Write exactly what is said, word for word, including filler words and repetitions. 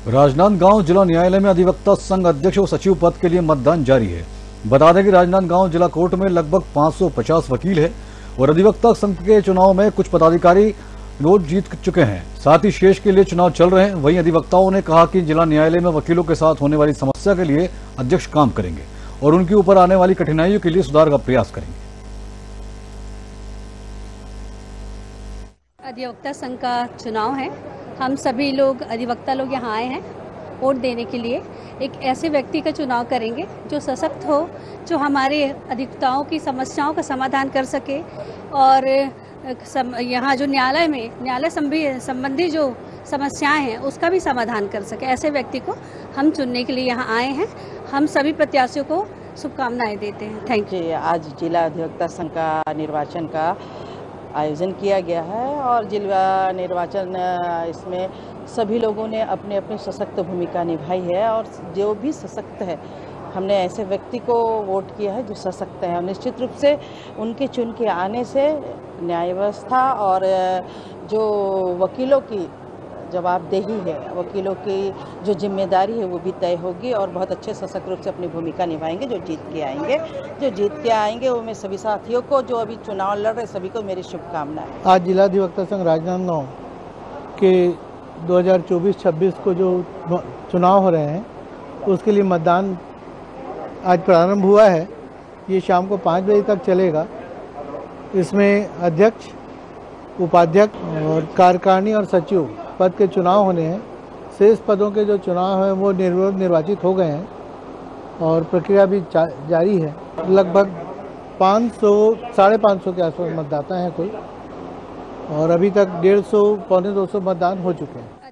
राजनांदगांव जिला न्यायालय में अधिवक्ता संघ अध्यक्ष और सचिव पद के लिए मतदान जारी है। बता दें कि राजनांदगांव जिला कोर्ट में लगभग पाँच सौ पचास वकील है और अधिवक्ता संघ के चुनाव में कुछ पदाधिकारी वोट जीत चुके हैं, साथ ही शेष के लिए चुनाव चल रहे हैं। वहीं अधिवक्ताओं ने कहा कि जिला न्यायालय में वकीलों के साथ होने वाली समस्या के लिए अध्यक्ष काम करेंगे और उनके ऊपर आने वाली कठिनाइयों के लिए सुधार का प्रयास करेंगे। अधिवक्ता संघ का चुनाव है। हम सभी लोग अधिवक्ता लोग यहाँ आए हैं वोट देने के लिए। एक ऐसे व्यक्ति का चुनाव करेंगे जो सशक्त हो, जो हमारे अधिवक्ताओं की समस्याओं का समाधान कर सके और यहाँ जो न्यायालय में न्यायालय संबंधी जो समस्याएं हैं उसका भी समाधान कर सके। ऐसे व्यक्ति को हम चुनने के लिए यहाँ आए हैं। हम सभी प्रत्याशियों को शुभकामनाएं देते हैं। Thank you. आज जिला अधिवक्ता संघ का निर्वाचन का आयोजन किया गया है और जिला निर्वाचन इसमें सभी लोगों ने अपने अपनी सशक्त भूमिका निभाई है और जो भी सशक्त है हमने ऐसे व्यक्ति को वोट किया है जो सशक्त है और निश्चित रूप से उनके चुन के आने से न्याय व्यवस्था और जो वकीलों की जवाबदेही है, वकीलों की जो जिम्मेदारी है वो भी तय होगी और बहुत अच्छे सशक्त रूप से अपनी भूमिका निभाएंगे जो जीत के आएंगे जो जीत के आएंगे वो मैं सभी साथियों को जो अभी चुनाव लड़ रहे सभी को मेरी शुभकामनाएं। आज जिला अधिवक्ता संघ राजनांदगांव के दो हज़ार चौबीस छब्बीस को जो चुनाव हो रहे हैं उसके लिए मतदान आज प्रारंभ हुआ है। ये शाम को पाँच बजे तक चलेगा। इसमें अध्यक्ष, उपाध्यक्ष और कार्यकारिणी और सचिव पद के चुनाव होने हैं। शेष पदों के जो चुनाव हैं वो निर्वाचित हो गए हैं और प्रक्रिया भी जारी है। लगभग पाँच सौ साढ़े पाँच सौ के आसपास मतदाता हैं कुल और अभी तक डेढ़ सौ पौने दो सौ मतदान हो चुके हैं।